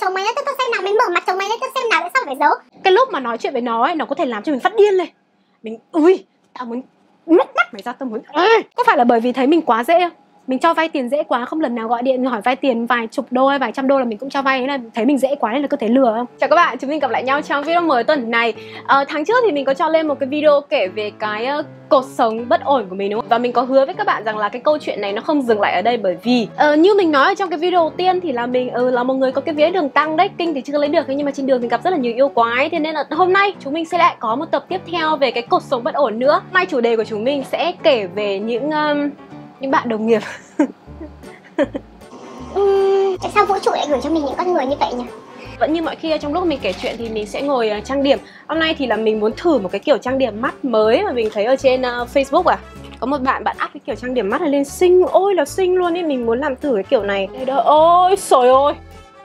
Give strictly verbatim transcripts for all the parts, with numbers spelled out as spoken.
chồng mày lên tao xem nào, mày mở mặt chồng mày lên tao xem nào, tại sao phải giấu? Cái lúc mà nói chuyện với nó ấy, nó có thể làm cho mình phát điên lên. Mình ui, tao muốn mất mắt mày ra, tao muốn ê. Có phải là bởi vì thấy mình quá dễ không? Mình cho vay tiền dễ quá, không lần nào gọi điện hỏi vay tiền vài chục đô hay vài trăm đô là mình cũng cho vay, là thấy mình dễ quá nên là cứ thấy lừa không? Chào các bạn, chúng mình gặp lại nhau trong video mới tuần này. à, Tháng trước thì mình có cho lên một cái video kể về cái uh, cuộc sống bất ổn của mình, đúng không? Và mình có hứa với các bạn rằng là cái câu chuyện này nó không dừng lại ở đây, bởi vì uh, như mình nói ở trong cái video đầu tiên thì là mình uh, là một người có cái vía đường tăng đấy. Kinh thì chưa lấy được, nhưng mà trên đường mình gặp rất là nhiều yêu quái. Thế nên là hôm nay chúng mình sẽ lại có một tập tiếp theo về cái cuộc sống bất ổn nữa. Mai chủ đề của chúng mình sẽ kể về những um, những bạn đồng nghiệp. uhm, Tại sao vũ trụ lại gửi cho mình những con người như vậy nhỉ? Vẫn như mọi khi trong lúc mình kể chuyện thì mình sẽ ngồi uh, trang điểm. Hôm nay thì là mình muốn thử một cái kiểu trang điểm mắt mới mà mình thấy ở trên uh, Facebook à. Có một bạn bạn up cái kiểu trang điểm mắt này lên xinh, ôi là xinh luôn ấy. Mình muốn làm thử cái kiểu này. Đây đó, ôi trời ơi,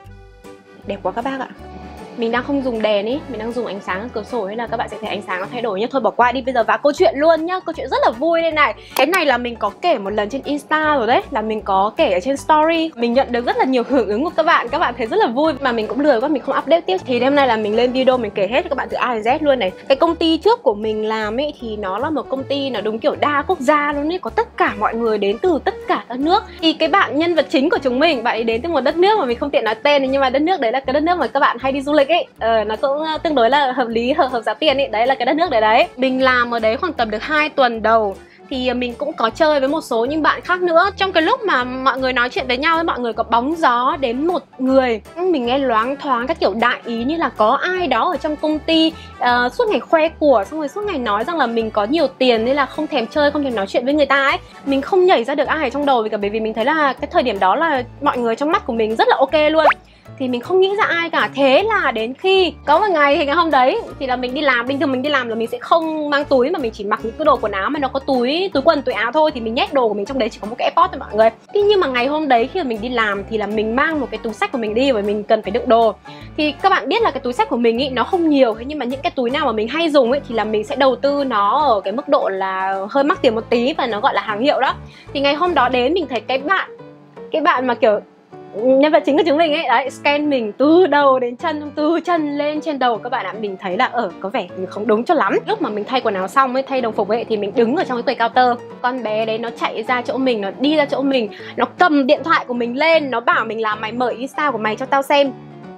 đẹp quá các bác ạ. Mình đang không dùng đèn ý, mình đang dùng ánh sáng ở cửa sổ, nên là các bạn sẽ thấy ánh sáng nó thay đổi nhá. Thôi bỏ qua đi, bây giờ vào câu chuyện luôn nhá. Câu chuyện rất là vui đây này. Cái này là mình có kể một lần trên Insta rồi đấy, là mình có kể ở trên story. Mình nhận được rất là nhiều hưởng ứng của các bạn, các bạn thấy rất là vui. Mà mình cũng lười quá, mình không update tiếp. Thì đêm nay là mình lên video mình kể hết cho các bạn từ A đến Z luôn này. Cái công ty trước của mình làm ấy thì nó là một công ty nó đúng kiểu đa quốc gia luôn ấy, có tất cả mọi người đến từ tất cả các nước. Thì cái bạn nhân vật chính của chúng mình, bạn ấy đến từ một đất nước mà mình không tiện nói tên, nhưng mà đất nước đấy là cái đất nước mà các bạn hay đi du lịch ấy. Ờ, nó cũng tương đối là hợp lý, hợp, hợp giá tiền ấy. Đấy là cái đất nước đấy đấy. Mình làm ở đấy khoảng tầm được hai tuần đầu thì mình cũng có chơi với một số những bạn khác nữa. Trong cái lúc mà mọi người nói chuyện với nhau, mọi người có bóng gió đến một người. Mình nghe loáng thoáng các kiểu đại ý như là có ai đó ở trong công ty uh, suốt ngày khoe của, xong rồi suốt ngày nói rằng là mình có nhiều tiền nên là không thèm chơi, không thèm nói chuyện với người ta ấy. Mình không nhảy ra được ai ở trong đầu vì cả, bởi vì mình thấy là cái thời điểm đó là mọi người trong mắt của mình rất là ok luôn. Thì mình không nghĩ ra ai cả. Thế là đến khi có một ngày thì ngày hôm đấy thì là mình đi làm. Bình thường mình đi làm là mình sẽ không mang túi, mà mình chỉ mặc những cái đồ quần áo mà nó có túi, túi quần, túi áo thôi. Thì mình nhét đồ của mình trong đấy, chỉ có một cái AirPods thôi mọi người. Thế nhưng mà ngày hôm đấy khi mà mình đi làm thì là mình mang một cái túi xách của mình đi, bởi mình cần phải đựng đồ. Thì các bạn biết là cái túi xách của mình ý, nó không nhiều. Thế nhưng mà những cái túi nào mà mình hay dùng ấy thì là mình sẽ đầu tư nó ở cái mức độ là hơi mắc tiền một tí, và nó gọi là hàng hiệu đó. Thì ngày hôm đó đến mình thấy cái bạn Cái bạn mà kiểu nhân vật chính của chúng mình ấy, đấy, scan mình từ đầu đến chân, từ chân lên trên đầu các bạn ạ. Mình thấy là ở có vẻ không đúng cho lắm. Lúc mà mình thay quần áo xong ấy, thay đồng phục ấy, thì mình đứng ở trong cái quầy counter. Con bé đấy nó chạy ra chỗ mình, nó đi ra chỗ mình, nó cầm điện thoại của mình lên, nó bảo mình là mày mở Insta của mày cho tao xem.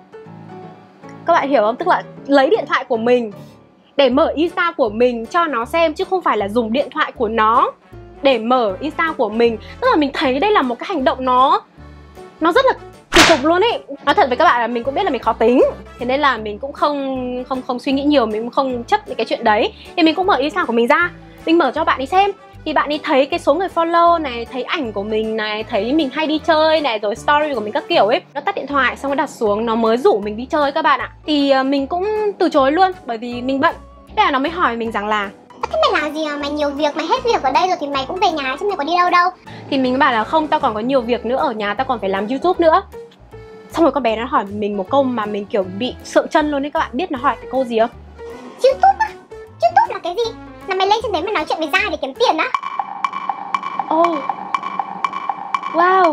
Các bạn hiểu không? Tức là lấy điện thoại của mình để mở Insta của mình cho nó xem, chứ không phải là dùng điện thoại của nó để mở Insta của mình. Tức là mình thấy đây là một cái hành động nó Nó rất là kỳ cục luôn ấy. Nói thật với các bạn là mình cũng biết là mình khó tính, thế nên là mình cũng không không không suy nghĩ nhiều, mình cũng không chấp những cái chuyện đấy. Thì mình cũng mở Insta của mình ra, mình mở cho bạn đi xem. Thì bạn ấy thấy cái số người follow này, thấy ảnh của mình này, thấy mình hay đi chơi này, rồi story của mình các kiểu ấy. Nó tắt điện thoại xong nó đặt xuống, nó mới rủ mình đi chơi các bạn ạ. Thì mình cũng từ chối luôn, bởi vì mình bận. Thế là nó mới hỏi mình rằng là: thế mày làm gì mà mày nhiều việc, mày hết việc ở đây rồi thì mày cũng về nhà chứ mày có đi đâu đâu? Thì mình bảo là không, tao còn có nhiều việc nữa ở nhà, tao còn phải làm YouTube nữa. Xong rồi con bé nó hỏi mình một câu mà mình kiểu bị sượng chân luôn đấy. Các bạn biết nó hỏi cái câu gì không? YouTube á? YouTube là cái gì? Là mày lên trên đấy mày nói chuyện với da để kiếm tiền á? Oh, wow,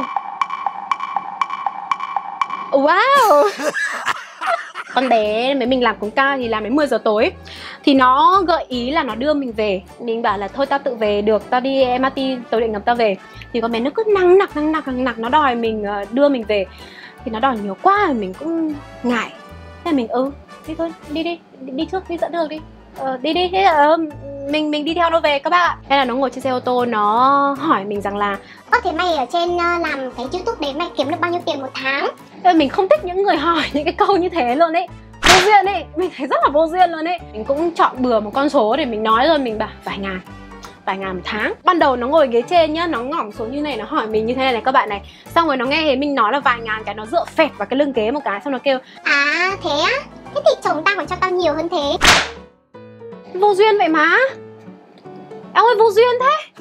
wow. Con bé mấy mình làm cùng ca thì làm đến mười giờ tối. Thì nó gợi ý là nó đưa mình về. Mình bảo là thôi tao tự về được, tao đi em rờ tê tàu điện ngầm tao về. Thì con bé nó cứ năng nặc năng nặc năng nặc, nó đòi mình đưa mình về. Thì nó đòi nhiều quá, mình cũng ngại. Thế là mình ừ đi thôi, đi đi, đi, đi trước, đi dẫn đường đi. Ờ, đi đi, thế là ờ, mình mình đi theo nó về các bạn ạ. Thế là nó ngồi trên xe ô tô, nó hỏi mình rằng là: ơ thế mày ở trên uh, làm cái YouTube đấy mày kiếm được bao nhiêu tiền một tháng? Thế mình không thích những người hỏi những cái câu như thế luôn ấy. Vô duyên ấy, mình thấy rất là vô duyên luôn ấy. Mình cũng chọn bừa một con số để mình nói rồi, mình bảo vài ngàn, vài ngàn một tháng. Ban đầu nó ngồi ghế trên nhá, nó ngỏng xuống như này, nó hỏi mình như thế này này các bạn này. Xong rồi nó nghe thấy mình nói là vài ngàn cái, nó dựa phẹt vào cái lưng ghế một cái, xong nó kêu: à thế á? Thế thì chồng tao còn cho tao nhiều hơn thế. Vô duyên vậy má. Em ơi, vô duyên thế.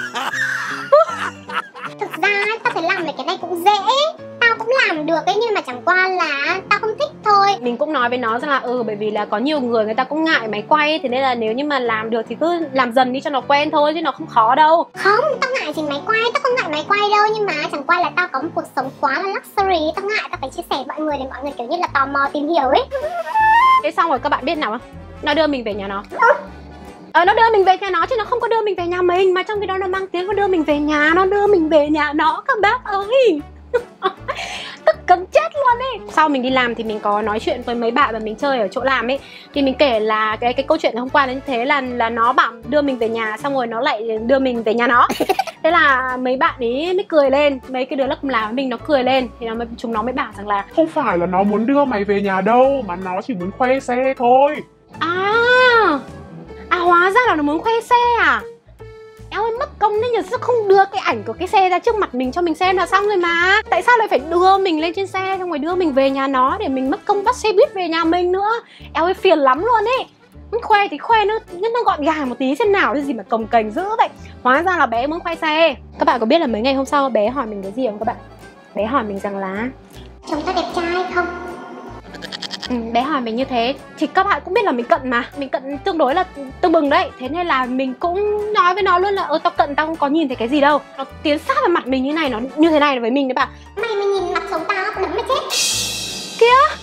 Thực ra ấy, tao thấy làm mấy cái này cũng dễ, tao cũng làm được ấy, nhưng mà chẳng qua là tao không thích thôi. Mình cũng nói với nó rằng là ừ bởi vì là có nhiều người người ta cũng ngại máy quay, thế nên là nếu như mà làm được thì cứ làm dần đi cho nó quen thôi, chứ nó không khó đâu. Không, tao ngại gì máy quay, tao không ngại máy quay đâu. Nhưng mà chẳng qua là tao có một cuộc sống quá là luxury, tao ngại, tao phải chia sẻ với mọi người để mọi người kiểu như là tò mò tìm hiểu ấy. Thế xong rồi các bạn biết nào không? Nó đưa mình về nhà nó. Ờ, nó đưa mình về nhà nó chứ nó không có đưa mình về nhà mình. Mà trong khi đó nó mang tiếng nó đưa mình về nhà, nó đưa mình về nhà nó các bác ơi. Tức cấm chết luôn ấy. Sau mình đi làm thì mình có nói chuyện với mấy bạn mà mình chơi ở chỗ làm ấy, thì mình kể là cái cái câu chuyện hôm qua là như thế, là là nó bảo đưa mình về nhà xong rồi nó lại đưa mình về nhà nó. Thế là mấy bạn ấy mới cười lên, mấy cái đứa lớp cùng làm với mình nó cười lên, thì nó mới, chúng nó mới bảo rằng là không phải là nó muốn đưa mày về nhà đâu, mà nó chỉ muốn khoe xe thôi. À, à hóa ra là nó muốn khoe xe à? Em ơi mất công nên nhờ sao không đưa cái ảnh của cái xe ra trước mặt mình cho mình xem là xong rồi mà. Tại sao lại phải đưa mình lên trên xe xong rồi đưa mình về nhà nó để mình mất công bắt xe buýt về nhà mình nữa. Em ơi phiền lắm luôn ấy. Khoe thì khoe nó nó gọn gàng một tí xem nào, cái gì mà cồng kềnh dữ vậy. Hóa ra là bé muốn khoe xe. Các bạn có biết là mấy ngày hôm sau bé hỏi mình cái gì không các bạn? Bé hỏi mình rằng là Chồng tao đẹp trai không? Ừ, bé hỏi mình như thế thì các bạn cũng biết là mình cận mà, mình cận tương đối là tưng bừng đấy, thế nên là mình cũng nói với nó luôn là ơ tao cận tao không có nhìn thấy cái gì đâu. Nó tiến sát vào mặt mình như này, nó như thế này với mình đấy bạn. Mày mà nhìn mặt chồng tao đấm mày chết Kia.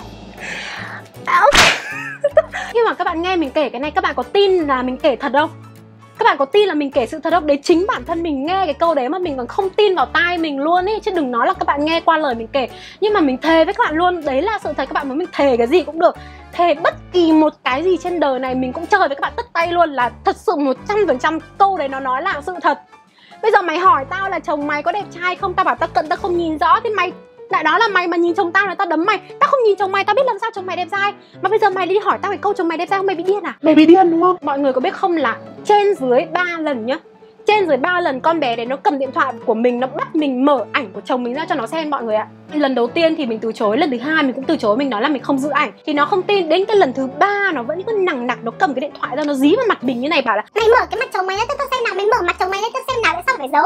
Nhưng mà các bạn nghe mình kể cái này các bạn có tin là mình kể thật không? Các bạn có tin là mình kể sự thật không? Đấy chính bản thân mình nghe cái câu đấy mà mình còn không tin vào tai mình luôn ấy. Chứ đừng nói là các bạn nghe qua lời mình kể. Nhưng mà mình thề với các bạn luôn, đấy là sự thật. Các bạn muốn mình thề cái gì cũng được, thề bất kỳ một cái gì trên đời này mình cũng chơi với các bạn tất tay luôn, là thật sự một trăm phần trăm câu đấy nó nói là sự thật. Bây giờ mày hỏi tao là chồng mày có đẹp trai không, tao bảo tao cận tao không nhìn rõ, thì mày lại đó là mày mà nhìn chồng tao là tao đấm mày. Tao không nhìn chồng mày tao biết làm sao chồng mày đẹp trai. Mà bây giờ mày đi hỏi tao cái câu chồng mày đẹp trai không, mày bị điên à? Mày bị điên đúng không? Mọi người có biết không là trên dưới ba lần nhá, trên dưới ba lần con bé đấy nó cầm điện thoại của mình, nó bắt mình mở ảnh của chồng mình ra cho nó xem mọi người ạ. Lần đầu tiên thì mình từ chối, lần thứ hai mình cũng từ chối, mình nói là mình không giữ ảnh. Thì nó không tin, đến cái lần thứ ba nó vẫn cứ nằng nặc, nó cầm cái điện thoại ra nó dí vào mặt mình như này, bảo là mày mở cái mặt chồng mày ra cho tao xem nào, mày mở mặt chồng mày ra cho xem nào, tại sao phải giấu?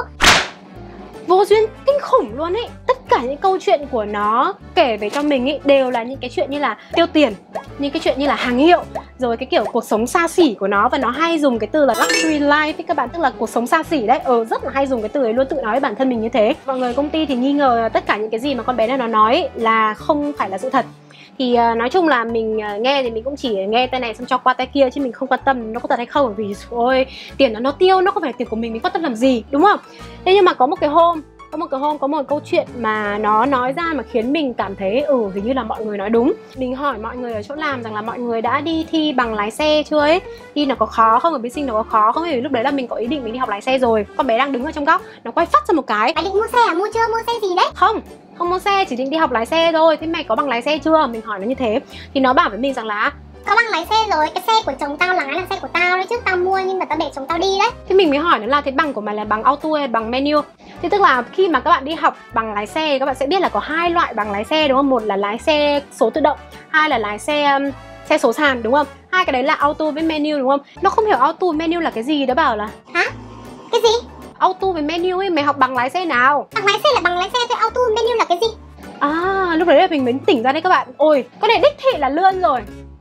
Vô duyên kinh khủng luôn ấy. Tất cả những câu chuyện của nó kể về cho mình ấy đều là những cái chuyện như là tiêu tiền, những cái chuyện như là hàng hiệu, rồi cái kiểu cuộc sống xa xỉ của nó. Và nó hay dùng cái từ là luxury life ấy các bạn, tức là cuộc sống xa xỉ đấy. Ờ rất là hay dùng cái từ ấy luôn, tự nói với bản thân mình như thế. Mọi người công ty thì nghi ngờ là tất cả những cái gì mà con bé này nó nói ấy là không phải là sự thật. Thì uh, nói chung là mình uh, nghe thì mình cũng chỉ nghe tay này xong cho qua tay kia, chứ mình không quan tâm nó có thật hay không. Bởi vì ôi tiền nó nó tiêu, nó không phải là tiền của mình, mình quan tâm làm gì, đúng không? Thế nhưng mà có một cái hôm Có một cái hôm có một câu chuyện mà nó nói ra mà khiến mình cảm thấy ừ hình như là mọi người nói đúng. Mình hỏi mọi người ở chỗ làm rằng là mọi người đã đi thi bằng lái xe chưa ấy, thi nó có khó không, ở bên Sinh nó có khó không. Vì lúc đấy là mình có ý định mình đi học lái xe rồi. Con bé đang đứng ở trong góc, nó quay phát ra một cái. Mày định mua xe à? Mua chưa? Mua xe gì đấy? Không, không mua xe, chỉ định đi học lái xe thôi. Thế mày có bằng lái xe chưa? Mình hỏi nó như thế. Thì nó bảo với mình rằng là Có bằng lái xe rồi, cái xe của chồng tao lái là xe của tao đấy chứ, tao mua nhưng mà tao để chồng tao đi đấy. Thế mình mới hỏi nó là thế bằng của mày là bằng auto hay bằng manual? Thì tức là khi mà các bạn đi học bằng lái xe, các bạn sẽ biết là có hai loại bằng lái xe đúng không? Một là lái xe số tự động, hai là lái xe um, xe số sàn đúng không? Hai cái đấy là auto với manual đúng không? Nó không hiểu auto với manual là cái gì, nó bảo là Hả? Cái gì? auto với manual ấy, mày học bằng lái xe nào? Bằng lái xe là bằng lái xe thôi, auto menu là cái gì? À, lúc đấy là mình mới tỉnh ra đấy các bạn. Ôi, cái này đích thị là lươn rồi.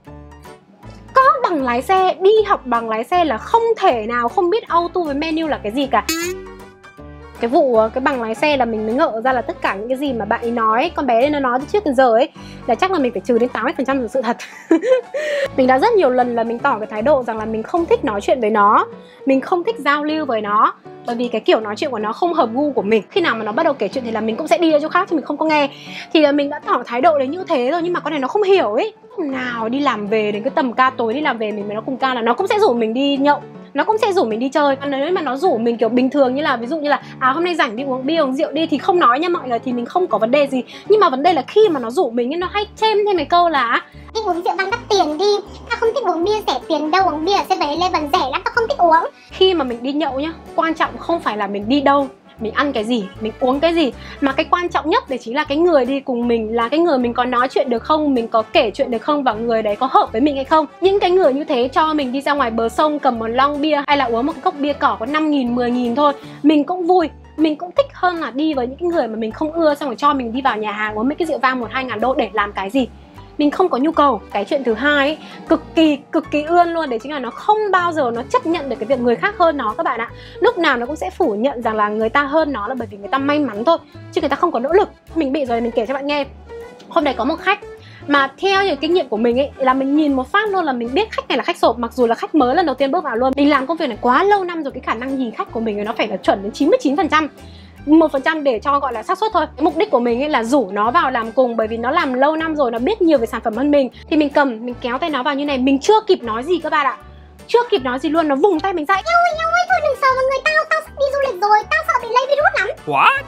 Có bằng lái xe, đi học bằng lái xe là không thể nào không biết auto với menu là cái gì cả. Cái vụ cái bằng lái xe là mình mới ngỡ ra là tất cả những cái gì mà bạn ấy nói, con bé ấy nó nói từ trước đến giờ ấy, là chắc là mình phải trừ đến tám mươi phần trăm là sự thật. Mình đã rất nhiều lần là mình tỏ cái thái độ rằng là mình không thích nói chuyện với nó, mình không thích giao lưu với nó, bởi vì cái kiểu nói chuyện của nó không hợp gu của mình. Khi nào mà nó bắt đầu kể chuyện thì là mình cũng sẽ đi ra chỗ khác chứ mình không có nghe. Thì mình đã tỏ thái độ đấy như thế rồi, nhưng mà con này nó không hiểu ấy. Nào đi làm về đến cái tầm ca tối đi làm về mình với nó cùng ca là nó cũng sẽ rủ mình đi nhậu, nó cũng sẽ rủ mình đi chơi. Còn nếu mà nó rủ mình kiểu bình thường như là ví dụ như là à hôm nay rảnh đi uống bia uống rượu đi thì không nói nha mọi người, thì mình không có vấn đề gì. Nhưng mà vấn đề là khi mà nó rủ mình ấy, nó hay chêm thêm cái câu là đi uống rượu vang đắt tiền đi, tao không thích uống bia rẻ tiền đâu, uống bia ở seven eleven rẻ lắm, tao không thích uống. Khi mà mình đi nhậu nhá, quan trọng không phải là mình đi đâu, mình ăn cái gì, mình uống cái gì, mà cái quan trọng nhất đấy chính là cái người đi cùng mình, là cái người mình có nói chuyện được không, mình có kể chuyện được không, và người đấy có hợp với mình hay không. Những cái người như thế cho mình đi ra ngoài bờ sông cầm một lon bia hay là uống một cái cốc bia cỏ có năm nghìn, mười nghìn thôi, mình cũng vui, mình cũng thích hơn là đi với những cái người mà mình không ưa, xong rồi cho mình đi vào nhà hàng uống mấy cái rượu vang một hai ngàn đô để làm cái gì. mình không có nhu cầu. Cái chuyện thứ hai ấy, cực kỳ cực kỳ ươn luôn, đấy chính là nó không bao giờ nó chấp nhận được cái việc người khác hơn nó các bạn ạ. Lúc nào nó cũng sẽ phủ nhận rằng là người ta hơn nó là bởi vì người ta may mắn thôi, chứ người ta không có nỗ lực. Mình bị rồi, mình kể cho bạn nghe. Hôm đấy có một khách mà theo những kinh nghiệm của mình ấy là mình nhìn một phát luôn là mình biết khách này là khách sộp, mặc dù là khách mới lần đầu tiên bước vào luôn. Mình làm công việc này quá lâu năm rồi, cái khả năng nhìn khách của mình nó phải là chuẩn đến chín mươi chín phần trăm. một phần trăm để cho gọi là xác suất thôi. Cái mục đích của mình ấy là rủ nó vào làm cùng, bởi vì nó làm lâu năm rồi, nó biết nhiều về sản phẩm hơn mình. Thì mình cầm, mình kéo tay nó vào như này, mình chưa kịp nói gì các bạn ạ. Chưa kịp nói gì luôn, nó vùng tay mình ra. Eo ơi, eo ơi, thôi đừng sờ vào người tao, tao sắp đi du lịch rồi, tao sợ bị lây virus lắm. What?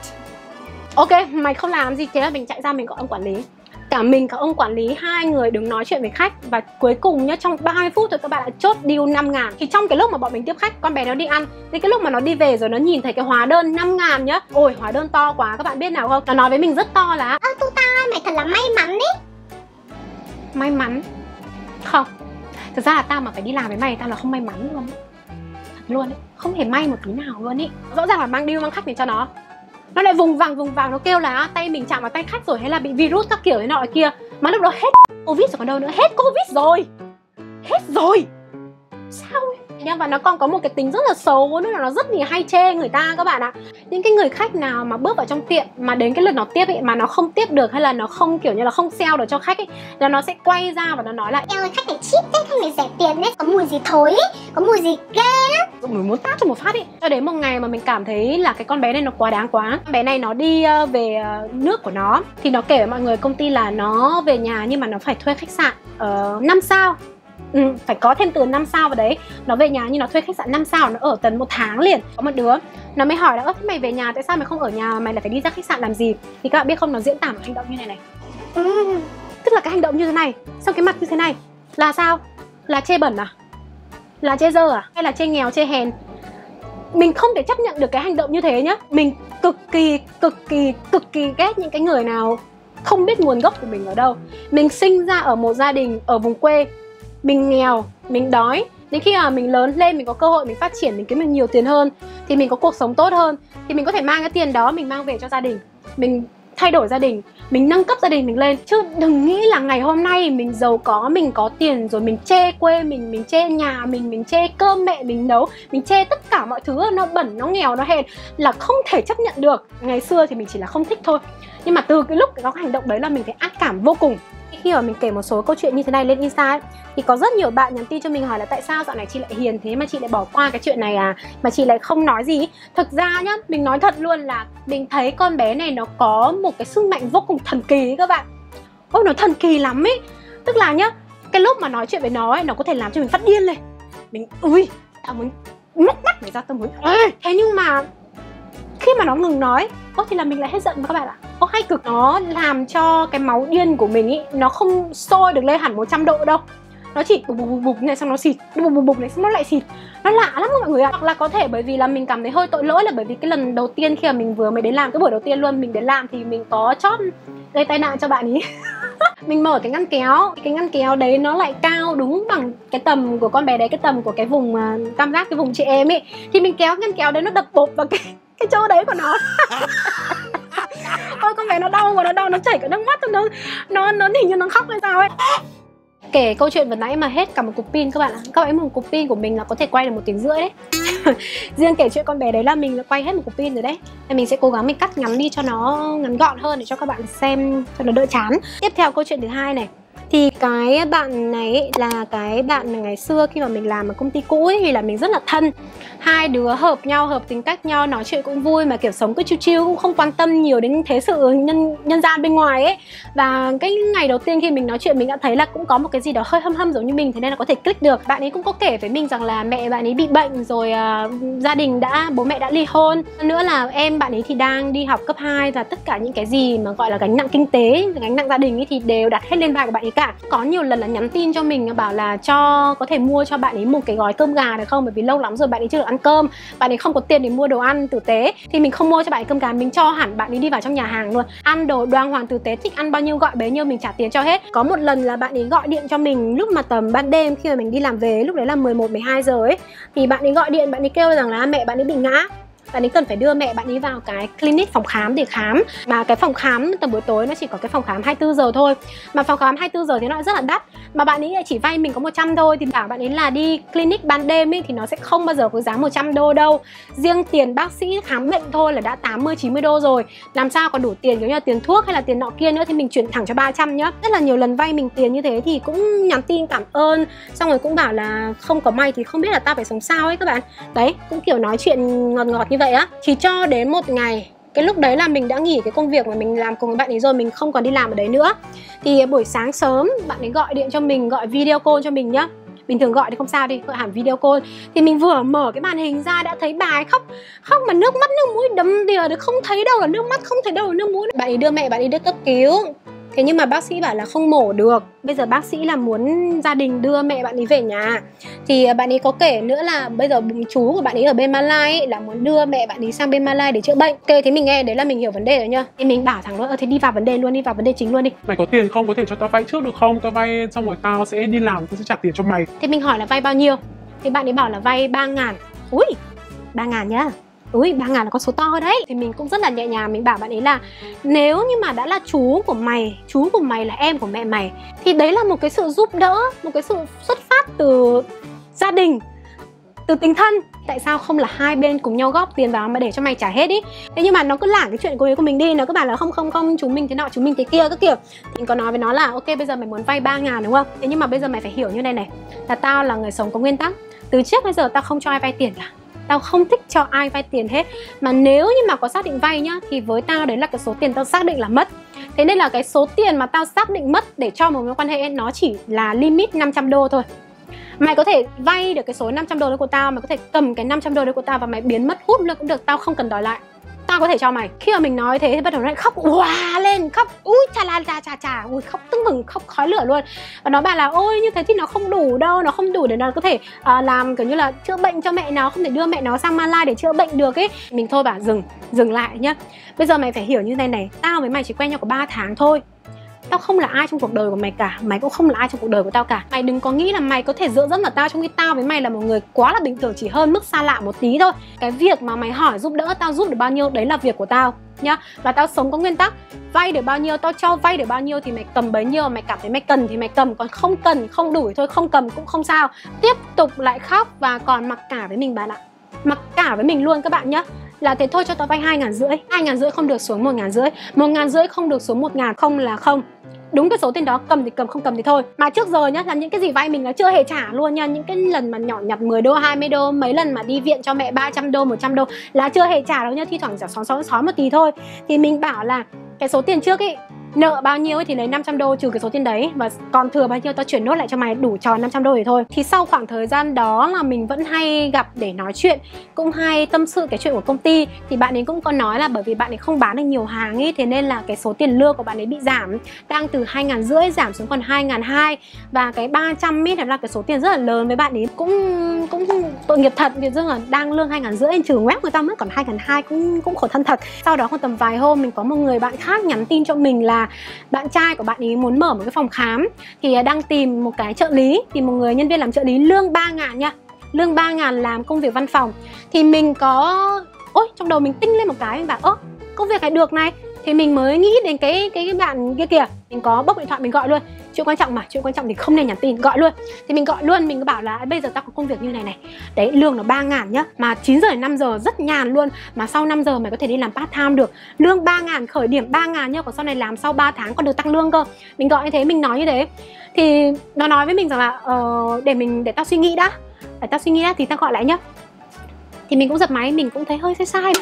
Ok, mày không làm gì, thế là mình chạy ra, mình gọi ông quản lý. Cả mình cả ông quản lý, hai người đứng nói chuyện với khách. Và cuối cùng nhá, trong ba mươi phút thôi các bạn đã chốt deal năm ngàn. Thì trong cái lúc mà bọn mình tiếp khách, con bé nó đi ăn, đến cái lúc mà nó đi về rồi nó nhìn thấy cái hóa đơn năm ngàn nhá. Ôi, hóa đơn to quá, các bạn biết nào không? Nó nói với mình rất to là Ơ tu tao ơi, mày thật là may mắn đấy. May mắn? Không, thực ra là tao mà phải đi làm với mày, tao là không may mắn luôn. Thật luôn ấy, không hề may một tí nào luôn ý. Rõ ràng là mang deal mang khách này cho nó, nó lại vùng vằng vùng vằng, nó kêu là tay mình chạm vào tay khách rồi hay là bị virus các kiểu thế nọ kia. Mà lúc đó hết Covid rồi còn đâu nữa, hết Covid rồi, hết rồi. Sao ấy? Nhưng mà nó còn có một cái tính rất là xấu nữa là nó rất là hay chê người ta các bạn ạ. Những cái người khách nào mà bước vào trong tiệm mà đến cái lượt nó tiếp ấy mà nó không tiếp được, hay là nó không kiểu như là không sell được cho khách ấy, là nó sẽ quay ra và nó nói là Eo ơi, khách này cheap đấy, khách này rẻ tiền đấy, có mùi gì thối ấy, có mùi gì ghê á. mình muốn tát cho một phát ấy. Cho đến một ngày mà mình cảm thấy là cái con bé này nó quá đáng quá. Con bé này nó đi về nước của nó, thì nó kể với mọi người công ty là nó về nhà nhưng mà nó phải thuê khách sạn ở năm sao. Ừ, phải có thêm từ năm sao vào đấy. Nó về nhà nhưng nó thuê khách sạn năm sao, nó ở tận một tháng liền. Có một đứa nó mới hỏi là ơ thế mày về nhà tại sao mày không ở nhà, mày lại phải đi ra khách sạn làm gì? Thì các bạn biết không, nó diễn tả một hành động như này này. Ừ. Tức là cái hành động như thế này, xong cái mặt như thế này là sao? Là chê bẩn à? Là chê dơ à? Hay là chê nghèo, chê hèn? Mình không thể chấp nhận được cái hành động như thế nhá. Mình cực kỳ, cực kỳ, cực kỳ ghét những cái người nào không biết nguồn gốc của mình ở đâu. Mình sinh ra ở một gia đình ở vùng quê, mình nghèo, mình đói. Đến khi mà mình lớn lên, mình có cơ hội, mình phát triển, mình kiếm được nhiều tiền hơn, thì mình có cuộc sống tốt hơn, thì mình có thể mang cái tiền đó mình mang về cho gia đình, mình thay đổi gia đình, mình nâng cấp gia đình mình lên. Chứ đừng nghĩ là ngày hôm nay mình giàu có, mình có tiền rồi mình chê quê mình, mình chê nhà mình, mình chê cơm mẹ mình nấu, mình chê tất cả mọi thứ nó bẩn, nó nghèo, nó hèn, là không thể chấp nhận được. Ngày xưa thì mình chỉ là không thích thôi, nhưng mà từ cái lúc có hành động đấy là mình thấy ác cảm vô cùng. Khi mà mình kể một số câu chuyện như thế này lên Insta ấy, thì có rất nhiều bạn nhắn tin cho mình hỏi là tại sao dạo này chị lại hiền thế mà chị lại bỏ qua cái chuyện này à, mà chị lại không nói gì. Thực ra nhá, mình nói thật luôn là mình thấy con bé này nó có một cái sức mạnh vô cùng thần kỳ ấy các bạn. Ôi nó thần kỳ lắm ấy. Tức là nhá, cái lúc mà nói chuyện với nó ấy, nó có thể làm cho mình phát điên lên. Mình ui, tao muốn móc mắt mày ra, tao muốn ê. Thế nhưng mà khi mà nó ngừng nói, có thì là mình lại hết giận các bạn ạ. Có hay cực, nó làm cho cái máu điên của mình ý, nó không sôi được lên hẳn một trăm độ đâu. Nó chỉ bục bục bục này xong nó xịt, bục bục bục này xong nó lại xịt. Nó lạ lắm mọi người ạ. Hoặc là có thể bởi vì là mình cảm thấy hơi tội lỗi, là bởi vì cái lần đầu tiên khi mà mình vừa mới đến làm, cái buổi đầu tiên luôn mình đến làm thì mình có chót gây tai nạn cho bạn ý. Mình mở cái ngăn kéo, cái ngăn kéo đấy nó lại cao đúng bằng cái tầm của con bé đấy, cái tầm của cái vùng uh, tam giác, cái vùng chị em ấy. Thì mình kéo ngăn kéo đấy, nó đập bộp vào cái cái chỗ đấy của nó. Ôi con bé nó đau mà nó đau, nó chảy cả nước mắt, nó nó nó hình như nó khóc hay sao ấy. Kể câu chuyện vừa nãy mà hết cả một cục pin các bạn ạ. Các bạn ấy một cục pin của mình là có thể quay được một tiếng rưỡi đấy. Riêng kể chuyện con bé đấy là mình đã quay hết một cục pin rồi đấy. Thì mình sẽ cố gắng mình cắt ngắn đi cho nó ngắn gọn hơn để cho các bạn xem cho nó đỡ chán. Tiếp theo câu chuyện thứ hai này. Thì cái bạn này ấy, là cái bạn ngày xưa khi mà mình làm ở công ty cũ ấy, thì là mình rất là thân. Hai đứa hợp nhau, hợp tính cách nhau, nói chuyện cũng vui, mà kiểu sống cứ chill chill, cũng không quan tâm nhiều đến thế sự nhân, nhân gian bên ngoài ấy. Và cái ngày đầu tiên khi mình nói chuyện, mình đã thấy là cũng có một cái gì đó hơi hâm hâm giống như mình, thế nên là có thể click được. Bạn ấy cũng có kể với mình rằng là mẹ bạn ấy bị bệnh rồi, uh, gia đình đã, bố mẹ đã ly hôn. Nữa là em bạn ấy thì đang đi học cấp hai, và tất cả những cái gì mà gọi là gánh nặng kinh tế, gánh nặng gia đình ấy thì đều đặt hết lên vai của bạn ấy cả. Có nhiều lần là nhắn tin cho mình bảo là cho có thể mua cho bạn ấy một cái gói cơm gà được không, bởi vì lâu lắm rồi bạn ấy chưa được ăn cơm, bạn ấy không có tiền để mua đồ ăn tử tế. Thì mình không mua cho bạn ấy cơm gà, mình cho hẳn bạn ấy đi vào trong nhà hàng luôn, ăn đồ đoan hoàng tử tế, thích ăn bao nhiêu gọi bấy nhiêu, mình trả tiền cho hết. Có một lần là bạn ấy gọi điện cho mình lúc mà tầm ban đêm, khi mà mình đi làm về, lúc đấy là mười một mười hai giờ ấy, thì bạn ấy gọi điện, bạn ấy kêu rằng là mẹ bạn ấy bị ngã bạn ấy cần phải đưa mẹ bạn ấy vào cái clinic, phòng khám để khám. Mà cái phòng khám tầm buổi tối nó chỉ có cái phòng khám hai mươi tư giờ thôi. Mà phòng khám hai mươi tư giờ thì nó rất là đắt. Mà bạn ấy chỉ vay mình có một trăm thôi, thì bảo bạn ấy là đi clinic ban đêm ấy thì nó sẽ không bao giờ có giá một trăm đô đâu. Riêng tiền bác sĩ khám bệnh thôi là đã tám mươi chín mươi đô rồi. Làm sao còn đủ tiền kiểu như là tiền thuốc hay là tiền nọ kia nữa, thì mình chuyển thẳng cho ba trăm nhá. Rất là nhiều lần vay mình tiền như thế thì cũng nhắn tin cảm ơn, xong rồi cũng bảo là không có mày thì không biết là tao phải sống sao ấy các bạn. Đấy, cũng kiểu nói chuyện ngọt ngọt như vậy á. Chỉ cho đến một ngày, cái lúc đấy là mình đã nghỉ cái công việc mà mình làm cùng với bạn ấy rồi, mình không còn đi làm ở đấy nữa. Thì buổi sáng sớm bạn ấy gọi điện cho mình, gọi video call cho mình nhá. Bình thường gọi thì không sao đi, gọi hẳn video call. Thì mình vừa mở cái màn hình ra đã thấy bà ấy khóc. Khóc mà nước mắt nước mũi đầm đìa, không thấy đâu là nước mắt, không thấy đâu là nước mũi. Bạn ấy đưa mẹ bạn ấy đi cấp cứu. Thế nhưng mà bác sĩ bảo là không mổ được. Bây giờ bác sĩ là muốn gia đình đưa mẹ bạn ấy về nhà. Thì bạn ấy có kể nữa là bây giờ chú của bạn ấy ở bên Malai ấy, là muốn đưa mẹ bạn ấy sang bên Malai để chữa bệnh. Ok, thế mình nghe đấy là mình hiểu vấn đề rồi nhá. Thì mình bảo thẳng luôn, ơ thế đi vào vấn đề luôn, đi vào vấn đề chính luôn đi. Mày có tiền không? Có thể cho tao vay trước được không? Tao vay xong rồi tao sẽ đi làm, tao sẽ trả tiền cho mày. Thì mình hỏi là vay bao nhiêu? Thì bạn ấy bảo là vay ba ngàn. Ui, ba ngàn nhá. Ui, ba ngàn là con số to đấy. Thì mình cũng rất là nhẹ nhàng, mình bảo bạn ấy là nếu như mà đã là chú của mày, chú của mày là em của mẹ mày, thì đấy là một cái sự giúp đỡ, một cái sự xuất phát từ gia đình, từ tình thân. Tại sao không là hai bên cùng nhau góp tiền vào mà để cho mày trả hết ý. Thế nhưng mà nó cứ lảng cái chuyện của, của mình đi. Nó cứ bảo là không không không, chúng mình thế nọ, chúng mình thế kia các kiểu. Thì mình có nói với nó là ok, bây giờ mày muốn vay ba ngàn đúng không? Thế nhưng mà bây giờ mày phải hiểu như này này, là tao là người sống có nguyên tắc. Từ trước bây giờ tao không cho ai vay tiền cả. Tao không thích cho ai vay tiền hết. Mà nếu như mà có xác định vay nhá, thì với tao đấy là cái số tiền tao xác định là mất. Thế nên là cái số tiền mà tao xác định mất để cho một mối quan hệ nó chỉ là limit năm trăm đô thôi. Mày có thể vay được cái số năm trăm đô đấy của tao, mày có thể cầm cái năm trăm đô đấy của tao và mày biến mất hút luôn cũng được, tao không cần đòi lại. Tao có thể cho mày. Khi mà mình nói thế thì bắt đầu nó lại khóc òa lên, khóc ui chà la chà chà chà, ui khóc tưng bừng, khóc khói lửa luôn. Và nó bảo là ôi như thế thì nó không đủ đâu, nó không đủ để nó có thể uh, làm kiểu như là chữa bệnh cho mẹ nó, không thể đưa mẹ nó sang Malai để chữa bệnh được ấy. Mình thôi bảo dừng, dừng lại nhá. Bây giờ mày phải hiểu như này này, tao với mày chỉ quen nhau có ba tháng thôi. Tao không là ai trong cuộc đời của mày cả, mày cũng không là ai trong cuộc đời của tao cả. Mày đừng có nghĩ là mày có thể dựa dẫm vào tao, trong khi tao với mày là một người quá là bình thường, chỉ hơn mức xa lạ một tí thôi. Cái việc mà mày hỏi giúp đỡ tao giúp được bao nhiêu, đấy là việc của tao nhá. Và tao sống có nguyên tắc, vay được bao nhiêu tao cho vay được bao nhiêu thì mày cầm bấy nhiêu. Mày cảm thấy mày cần thì mày cầm, còn không cần, không đủ thì thôi không cầm cũng không sao. Tiếp tục lại khóc và còn mặc cả với mình bạn ạ. Mặc cả với mình luôn các bạn nhá. Là thế thôi cho tao vay hai ngàn rưỡi. Hai ngàn rưỡi không được xuống một ngàn rưỡi. Một ngàn rưỡi không được xuống một ngàn. Không là không. Đúng cái số tiền đó, cầm thì cầm, không cầm thì thôi. Mà trước giờ nhá, là những cái gì vay mình là chưa hề trả luôn nha. Những cái lần mà nhỏ nhặt mười đô, hai mươi đô, mấy lần mà đi viện cho mẹ ba trăm đô, một trăm đô là chưa hề trả đâu nha. Thi thoảng giả xói xói xói một tí thôi. Thì mình bảo là cái số tiền trước ấy, nợ bao nhiêu ấy thì lấy năm trăm đô trừ cái số tiền đấy, và còn thừa bao nhiêu tao chuyển nốt lại cho mày, đủ tròn năm trăm đô thì thôi. Thì sau khoảng thời gian đó là mình vẫn hay gặp để nói chuyện, cũng hay tâm sự cái chuyện của công ty. Thì bạn ấy cũng có nói là bởi vì bạn ấy không bán được nhiều hàng ấy, thế nên là cái số tiền lương của bạn ấy bị giảm, đang từ hai ngàn rưỡi giảm xuống còn hai ngàn hai. Và cái ba trăm ấy là cái số tiền rất là lớn với bạn ấy. Cũng cũng tội nghiệp thật, vì dương là đang lương hai ngàn rưỡi trừ web người ta mất còn hai ngàn hai, cũng cũng khổ thân thật. Sau đó khoảng tầm vài hôm mình có một người bạn khác nhắn tin cho mình là bạn trai của bạn ấy muốn mở một cái phòng khám, thì đang tìm một cái trợ lý, tìm một người nhân viên làm trợ lý, lương ba ngàn nha. Lương ba ngàn làm công việc văn phòng. Thì mình có, ôi trong đầu mình tinh lên một cái, mình bảo ơ công việc này được này. Thì mình mới nghĩ đến cái cái, cái bạn kia kìa. Mình có bốc điện thoại mình gọi luôn. Chuyện quan trọng mà, chuyện quan trọng thì không nên nhắn tin, gọi luôn. Thì mình gọi luôn, mình cứ bảo là bây giờ tao có công việc như này này. Đấy, lương nó ba ngàn nhá. Mà chín giờ đến năm giờ rất nhàn luôn. Mà sau năm giờ mày có thể đi làm part time được. Lương ba ngàn, khởi điểm ba ngàn nhá. Còn sau này làm sau ba tháng còn được tăng lương cơ. Mình gọi như thế, mình nói như thế. Thì nó nói với mình rằng là ờ, để mình để tao suy nghĩ đã. Để tao suy nghĩ đã, thì tao gọi lại nhá. Thì mình cũng giật máy, mình cũng thấy hơi sai sai.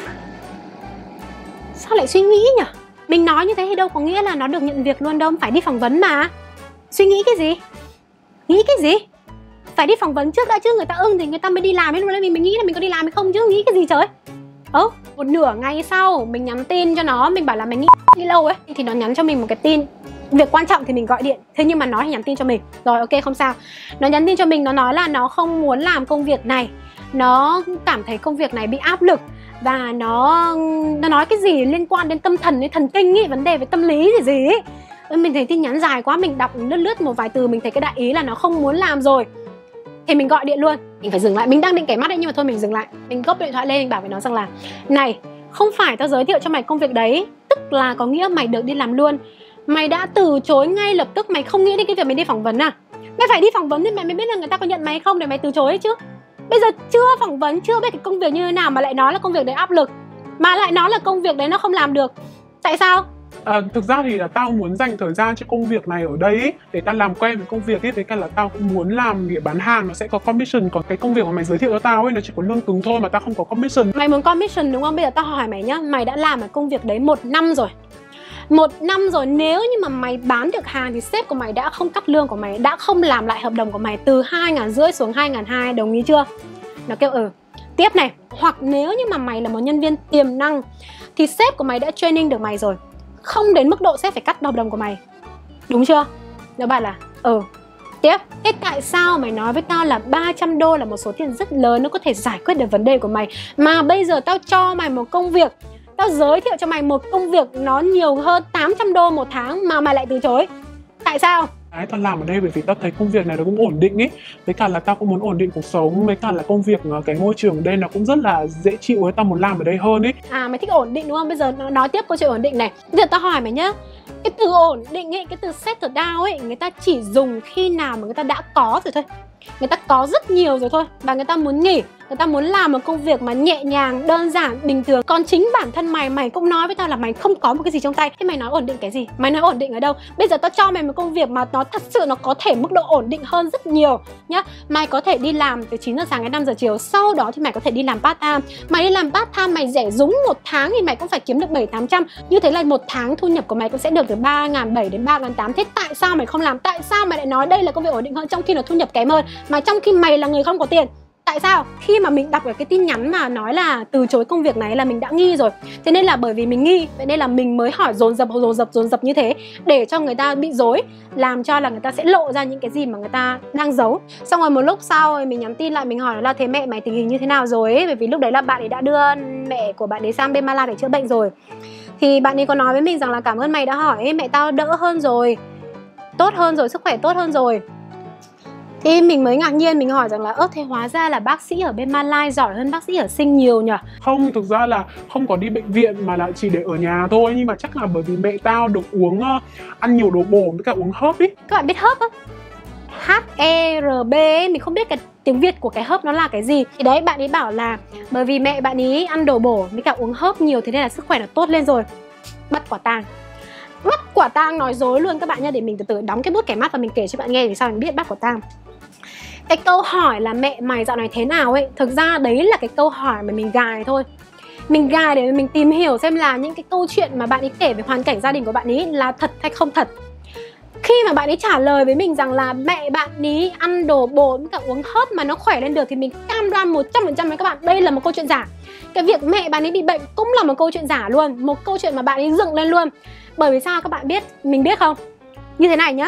Sao lại suy nghĩ nhỉ? Mình nói như thế thì đâu có nghĩa là nó được nhận việc luôn đâu. Phải đi phỏng vấn mà. Suy nghĩ cái gì? Nghĩ cái gì? Phải đi phỏng vấn trước đã chứ, người ta ưng thì người ta mới đi làm ấy. Lúc đấy mình, mình nghĩ là mình có đi làm hay không chứ, nghĩ cái gì trời. Ơ, một nửa ngày sau mình nhắn tin cho nó, mình bảo là mày nghĩ, nghĩ lâu ấy. Thì nó nhắn cho mình một cái tin. Việc quan trọng thì mình gọi điện, thế nhưng mà nó thì nhắn tin cho mình. Rồi ok không sao. Nó nhắn tin cho mình, nó nói là nó không muốn làm công việc này. Nó cảm thấy công việc này bị áp lực. Và nó nó nói cái gì liên quan đến tâm thần, đến thần kinh ý, vấn đề về tâm lý gì gì ý. Mình thấy tin nhắn dài quá, mình đọc lướt lướt một vài từ, mình thấy cái đại ý là nó không muốn làm rồi. thì mình gọi điện luôn. Mình phải dừng lại, mình đang định kể mắt đấy nhưng mà thôi mình dừng lại. Mình gấp điện thoại lên, mình bảo với nó rằng là này, không phải tao giới thiệu cho mày công việc đấy tức là có nghĩa mày được đi làm luôn. Mày đã từ chối ngay lập tức, mày không nghĩ đến cái việc mày đi phỏng vấn à? Mày phải đi phỏng vấn thì mày mới biết là người ta có nhận mày hay không để mày từ chối chứ. Bây giờ chưa phỏng vấn, chưa biết cái công việc như thế nào mà lại nói là công việc đấy áp lực, mà lại nói là công việc đấy nó không làm được. Tại sao? À, thực ra thì là tao muốn dành thời gian cho công việc này ở đây ý, để tao làm quen với công việc ấy, với cả là tao cũng muốn làm nghề bán hàng, nó sẽ có commission. Còn cái công việc mà mày giới thiệu cho tao ấy nó chỉ có lương cứng thôi mà tao không có commission. Mày muốn commission đúng không? Bây giờ tao hỏi mày nhá, mày đã làm ở công việc đấy một năm rồi. Một năm rồi, nếu như mà mày bán được hàng thì sếp của mày đã không cắt lương của mày, đã không làm lại hợp đồng của mày từ hai ngàn rưỡi xuống hai ngàn hai, đồng ý chưa? Nó kêu ừ. Tiếp này, hoặc nếu như mà mày là một nhân viên tiềm năng thì sếp của mày đã training được mày rồi, không đến mức độ sếp phải cắt hợp đồng của mày, đúng chưa? Nó bảo là ừ. Tiếp, thế tại sao mày nói với tao là ba trăm đô là một số tiền rất lớn, nó có thể giải quyết được vấn đề của mày, mà bây giờ tao cho mày một công việc, tao giới thiệu cho mày một công việc nó nhiều hơn tám trăm đô một tháng mà mày lại từ chối? Tại sao? Đấy, tao làm ở đây bởi vì tao thấy công việc này nó cũng ổn định ấy, với cả là tao cũng muốn ổn định cuộc sống, với cả là công việc, cái môi trường ở đây nó cũng rất là dễ chịu ấy, tao muốn làm ở đây hơn ấy. À, mày thích ổn định đúng không? Bây giờ nói tiếp câu chuyện ổn định này. Bây giờ tao hỏi mày nhá, cái từ ổn định ấy, cái từ settle down ấy, người ta chỉ dùng khi nào mà người ta đã có rồi thôi. Người ta có rất nhiều rồi thôi và người ta muốn nghỉ, người ta muốn làm một công việc mà nhẹ nhàng, đơn giản, bình thường. Còn chính bản thân mày, mày cũng nói với tao là mày không có một cái gì trong tay. Thế mày nói ổn định cái gì? Mày nói ổn định ở đâu? Bây giờ tao cho mày một công việc mà nó thật sự nó có thể mức độ ổn định hơn rất nhiều nhá. Mày có thể đi làm từ chín giờ sáng đến năm giờ chiều, sau đó thì mày có thể đi làm part time. Mày đi làm part time mày rẻ rúng một tháng thì mày cũng phải kiếm được bảy tám trăm. Như thế là một tháng thu nhập của mày cũng sẽ được từ ba ngàn bảy đến ba ngàn tám. Thế tại sao mày không làm? Tại sao mày lại nói đây là công việc ổn định hơn trong khi nó thu nhập kém hơn, mà trong khi mày là người không có tiền? Tại sao? Khi mà mình đọc ở cái tin nhắn mà nói là từ chối công việc này là mình đã nghi rồi. Thế nên là bởi vì mình nghi, vậy nên là mình mới hỏi dồn dập dồn dập dồn dập như thế, để cho người ta bị dối, làm cho là người ta sẽ lộ ra những cái gì mà người ta đang giấu. Xong rồi một lúc sau mình nhắn tin lại, mình hỏi là thế mẹ mày tình hình như thế nào rồi ấy, bởi vì lúc đấy là bạn ấy đã đưa mẹ của bạn ấy sang bên Malaysia để chữa bệnh rồi. Thì bạn ấy có nói với mình rằng là cảm ơn mày đã hỏi, mẹ tao đỡ hơn rồi, tốt hơn rồi, sức khỏe tốt hơn rồi. Thì mình mới ngạc nhiên, mình hỏi rằng là ơ thế hóa ra là bác sĩ ở bên Malaysia giỏi hơn bác sĩ ở Sing nhiều nhỉ? Không, thực ra là không có đi bệnh viện mà là chỉ để ở nhà thôi. Nhưng mà chắc là bởi vì mẹ tao được uống, uh, ăn nhiều đồ bổ với cả uống hớp ý. Các bạn biết hớp không? H E R B ấy, mình không biết cái tiếng Việt của cái hớp nó là cái gì. Thì đấy, bạn ấy bảo là bởi vì mẹ bạn ấy ăn đồ bổ với cả uống hớp nhiều, thế nên là sức khỏe nó tốt lên rồi. Bắt quả tang. Bắt quả tang nói dối luôn các bạn nha. Để mình từ từ đóng cái bút kẻ mắt và mình kể cho bạn nghe vì sao mình biết bắt quả tang. Cái câu hỏi là mẹ mày dạo này thế nào ấy, thực ra đấy là cái câu hỏi mà mình gài thôi. Mình gài để mình tìm hiểu xem là những cái câu chuyện mà bạn ấy kể về hoàn cảnh gia đình của bạn ấy là thật hay không thật. Khi mà bạn ấy trả lời với mình rằng là mẹ bạn ấy ăn đồ bổ với cả uống hớp mà nó khỏe lên được, thì mình cam đoan một trăm phần trăm với các bạn, đây là một câu chuyện giả. Cái việc mẹ bạn ấy bị bệnh cũng là một câu chuyện giả luôn, một câu chuyện mà bạn ấy dựng lên luôn. Bởi vì sao các bạn biết, mình biết không? Như thế này nhá,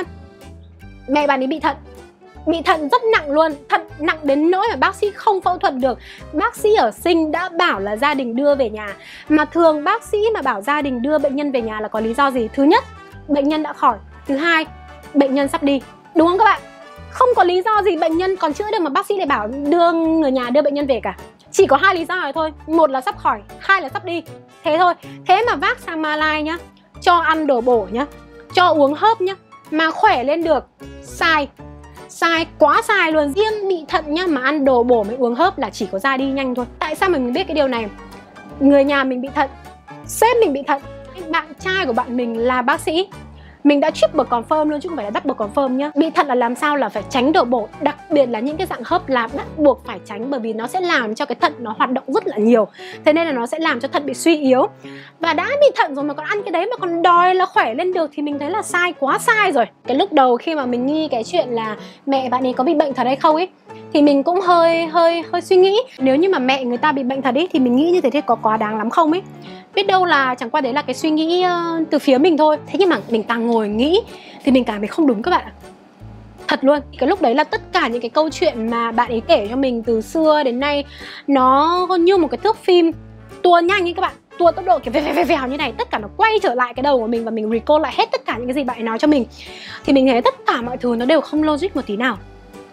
mẹ bạn ấy bị thận. Bị thận rất nặng luôn, thận nặng đến nỗi mà bác sĩ không phẫu thuật được. Bác sĩ ở Sing đã bảo là gia đình đưa về nhà. Mà thường bác sĩ mà bảo gia đình đưa bệnh nhân về nhà là có lý do gì? Thứ nhất, bệnh nhân đã khỏi. Thứ hai, bệnh nhân sắp đi. Đúng không các bạn? Không có lý do gì bệnh nhân còn chữa được mà bác sĩ lại bảo đưa người nhà đưa bệnh nhân về cả. Chỉ có hai lý do này thôi. Một là sắp khỏi, hai là sắp đi. Thế thôi. Thế mà vác sang Malaysia nhá, cho ăn đồ bổ nhá, cho uống hớp nhá, mà khỏe lên được. Sai. Sai, quá sai luôn. Riêng bị thận nhá, mà ăn đồ bổ mới uống hớp là chỉ có ra đi nhanh thôi. Tại sao mình biết cái điều này? Người nhà mình bị thận, sếp mình bị thận, bạn trai của bạn mình là bác sĩ. Mình đã triple confirm luôn chứ không phải là double confirm nhá. Bị thận là làm sao là phải tránh đồ bổ, đặc biệt là những cái dạng hớp là bắt buộc phải tránh, bởi vì nó sẽ làm cho cái thận nó hoạt động rất là nhiều. Thế nên là nó sẽ làm cho thận bị suy yếu. Và đã bị thận rồi mà còn ăn cái đấy mà còn đòi là khỏe lên được thì mình thấy là sai, quá sai rồi. Cái lúc đầu khi mà mình nghi cái chuyện là mẹ bạn ấy có bị bệnh thật hay không ấy, thì mình cũng hơi hơi hơi suy nghĩ, nếu như mà mẹ người ta bị bệnh thật ấy thì mình nghĩ như thế thì có quá đáng lắm không ấy. Biết đâu là chẳng qua đấy là cái suy nghĩ uh, từ phía mình thôi. Thế nhưng mà mình càng ngồi nghĩ thì mình cảm thấy không đúng các bạn ạ. Thật luôn. Cái lúc đấy là tất cả những cái câu chuyện mà bạn ấy kể cho mình từ xưa đến nay, nó như một cái thước phim tua nhanh ấy các bạn, tua tốc độ kiểu vèo vèo vèo như này. Tất cả nó quay trở lại cái đầu của mình và mình recall lại hết tất cả những cái gì bạn ấy nói cho mình. Thì mình thấy tất cả mọi thứ nó đều không logic một tí nào.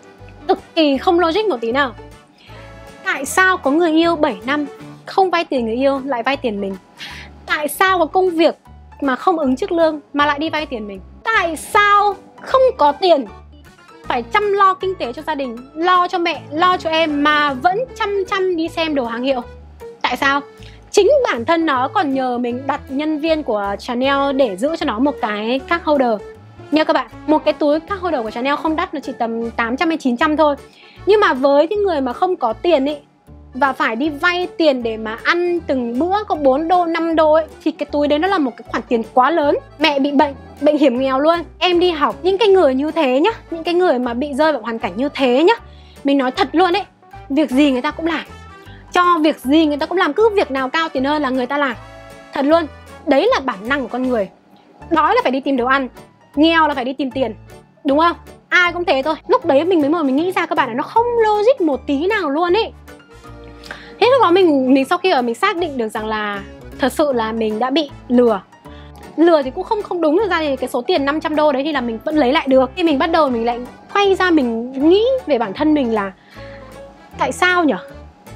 cực kỳ không logic một tí nào. Tại sao có người yêu bảy năm không vay tiền người yêu lại vay tiền mình? Tại sao có công việc mà không ứng trước lương mà lại đi vay tiền mình? Tại sao không có tiền phải chăm lo kinh tế cho gia đình, lo cho mẹ, lo cho em mà vẫn chăm chăm đi xem đồ hàng hiệu? Tại sao? Chính bản thân nó còn nhờ mình đặt nhân viên của Chanel để giữ cho nó một cái card holder nha các bạn. Một cái túi card holder của Chanel không đắt, nó chỉ tầm tám trăm hay chín trăm thôi. Nhưng mà với những người mà không có tiền ấy và phải đi vay tiền để mà ăn từng bữa có bốn đô, năm đô ấy, thì cái túi đấy nó là một cái khoản tiền quá lớn. Mẹ bị bệnh, bệnh hiểm nghèo luôn, em đi học, những cái người như thế nhá, những cái người mà bị rơi vào hoàn cảnh như thế nhá, mình nói thật luôn ấy, việc gì người ta cũng làm, cho việc gì người ta cũng làm, cứ việc nào cao tiền hơn là người ta làm. Thật luôn, đấy là bản năng của con người. Đói là phải đi tìm đồ ăn, nghèo là phải đi tìm tiền, đúng không? Ai cũng thế thôi. Lúc đấy mình mới mà mình nghĩ ra các bạn là nó không logic một tí nào luôn ấy. Thế lúc đó mình mình sau khi ở mình xác định được rằng là thật sự là mình đã bị lừa. Lừa thì cũng không không đúng được ra, thì cái số tiền năm trăm đô đấy thì là mình vẫn lấy lại được. Khi mình bắt đầu mình lại quay ra mình nghĩ về bản thân mình là tại sao nhỉ?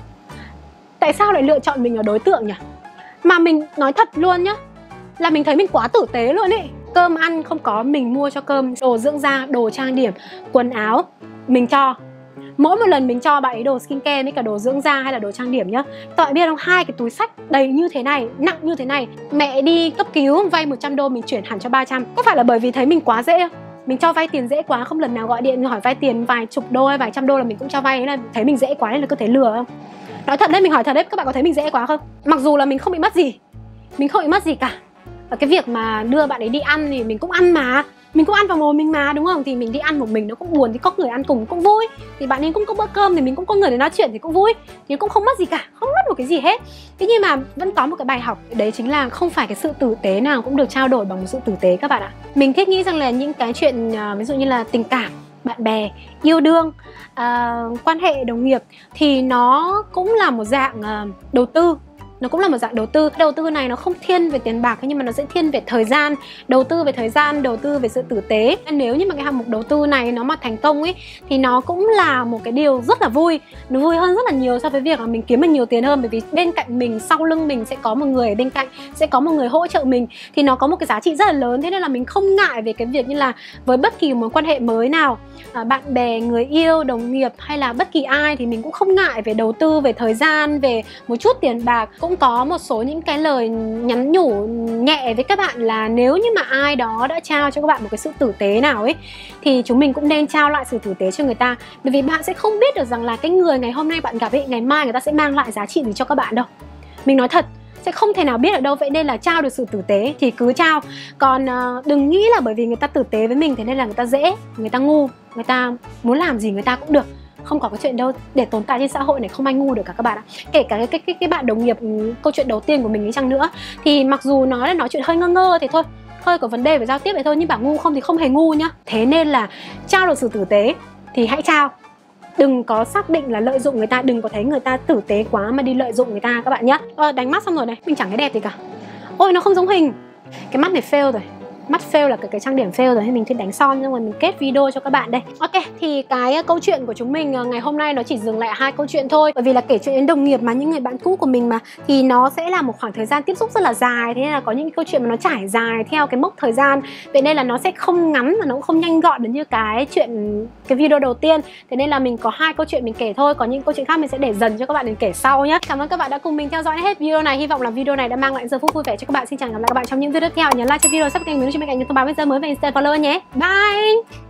Tại sao lại lựa chọn mình là đối tượng nhỉ? Mà mình nói thật luôn nhá, là mình thấy mình quá tử tế luôn ấy. Cơm ăn không có, mình mua cho cơm, đồ dưỡng da, đồ trang điểm, quần áo mình cho. Mỗi một lần mình cho bạn ấy đồ skincare với cả đồ dưỡng da hay là đồ trang điểm nhá, các bạn biết không, hai cái túi xách đầy như thế này, nặng như thế này, mẹ đi cấp cứu vay một trăm đô mình chuyển hẳn cho ba trăm. Có phải là bởi vì thấy mình quá dễ không? Mình cho vay tiền dễ quá, không lần nào gọi điện hỏi vay tiền vài chục đô hay vài trăm đô là mình cũng cho vay, là thấy mình dễ quá nên là cứ thấy lừa không? Nói thật đấy, mình hỏi thật đấy, các bạn có thấy mình dễ quá không? Mặc dù là mình không bị mất gì, mình không bị mất gì cả. Và cái việc mà đưa bạn ấy đi ăn thì mình cũng ăn mà, mình cũng ăn vào mồm mình mà, đúng không? Thì mình đi ăn một mình nó cũng buồn, thì có người ăn cùng cũng vui. Thì bạn ấy cũng có bữa cơm thì mình cũng có người để nói chuyện thì cũng vui. Thì cũng không mất gì cả, không mất một cái gì hết. Thế nhưng mà vẫn có một cái bài học, đấy chính là không phải cái sự tử tế nào cũng được trao đổi bằng một sự tử tế các bạn ạ. Mình thích nghĩ rằng là những cái chuyện ví dụ như là tình cảm, bạn bè, yêu đương, uh, quan hệ đồng nghiệp thì nó cũng là một dạng uh, đầu tư. Nó cũng là một dạng đầu tư. Đầu tư này nó không thiên về tiền bạc, nhưng mà nó sẽ thiên về thời gian. Đầu tư về thời gian, đầu tư về sự tử tế. Nếu như mà cái hạng mục đầu tư này nó mà thành công ấy, thì nó cũng là một cái điều rất là vui. Nó vui hơn rất là nhiều so với việc là mình kiếm được nhiều tiền hơn. Bởi vì bên cạnh mình, sau lưng mình sẽ có một người ở bên cạnh, sẽ có một người hỗ trợ mình. Thì nó có một cái giá trị rất là lớn. Thế nên là mình không ngại về cái việc như là với bất kỳ mối quan hệ mới nào, à, bạn bè, người yêu, đồng nghiệp hay là bất kỳ ai, thì mình cũng không ngại về đầu tư, về thời gian, về một chút tiền bạc. Cũng có một số những cái lời nhắn nhủ nhẹ với các bạn là nếu như mà ai đó đã trao cho các bạn một cái sự tử tế nào ấy, thì chúng mình cũng nên trao lại sự tử tế cho người ta. Bởi vì bạn sẽ không biết được rằng là cái người ngày hôm nay bạn gặp ấy, ngày mai người ta sẽ mang lại giá trị gì cho các bạn đâu. Mình nói thật, sẽ không thể nào biết được đâu. Vậy nên là trao được sự tử tế thì cứ trao. Còn uh, đừng nghĩ là bởi vì người ta tử tế với mình thế nên là người ta dễ, người ta ngu, người ta muốn làm gì người ta cũng được. Không có cái chuyện đâu, để tồn tại trên xã hội này không ai ngu được cả các bạn ạ. Kể cả cái, cái, cái, cái bạn đồng nghiệp, câu chuyện đầu tiên của mình ấy chăng nữa, thì mặc dù nói là nói chuyện hơi ngơ ngơ thì thôi, hơi có vấn đề về giao tiếp vậy thôi, nhưng bảo ngu không thì không hề ngu nhá. Thế nên là trao được sự tử tế thì hãy trao. Đừng có xác định là lợi dụng người ta, đừng có thấy người ta tử tế quá mà đi lợi dụng người ta các bạn nhé. Ờ, đánh mắt xong rồi này, mình chẳng thấy đẹp gì cả. Ôi nó không giống hình. Cái mắt này fail rồi. Mắt fail là cái, cái trang điểm fail rồi, hay mình thích đánh son xong rồi mình kết video cho các bạn đây. Ok, thì cái câu chuyện của chúng mình ngày hôm nay nó chỉ dừng lại hai câu chuyện thôi. Bởi vì là kể chuyện đến đồng nghiệp mà, những người bạn cũ của mình mà, thì nó sẽ là một khoảng thời gian tiếp xúc rất là dài. Thế nên là có những câu chuyện mà nó trải dài theo cái mốc thời gian. Vậy nên là nó sẽ không ngắn và nó cũng không nhanh gọn được như cái chuyện, cái video đầu tiên. Thế nên là mình có hai câu chuyện mình kể thôi. Có những câu chuyện khác mình sẽ để dần cho các bạn mình kể sau nhé. Cảm ơn các bạn đã cùng mình theo dõi hết video này. Hy vọng là video này đã mang lại giờ phút vui vẻ cho các bạn. Xin chào gặp lại các bạn trong những video tiếp theo. Nhớ like cho video, subscribe kênh mình bên cạnh thông báo bây giờ mới về Insta follow nhé. Bye.